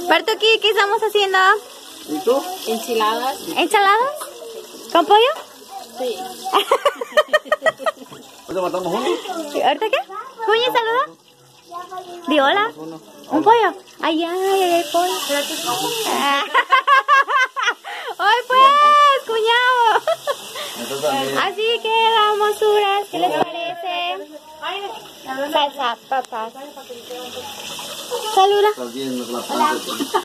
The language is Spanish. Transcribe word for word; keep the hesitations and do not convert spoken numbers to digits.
Barto, ¿qué, ¿qué estamos haciendo? ¿Y tú? Enchiladas. ¿Ensaladas? ¿Con pollo? Sí. ¿Ahorita matamos uno? ¿Ahorita qué? Cuña, saluda. Di hola. ¿Un pollo? Ay, ay, ay, ay, pollo. ¡Ay, pues, cuñado! Así que hermosuras, ¿qué les parece? Salsa, papas. Saluda. Está bien, no se la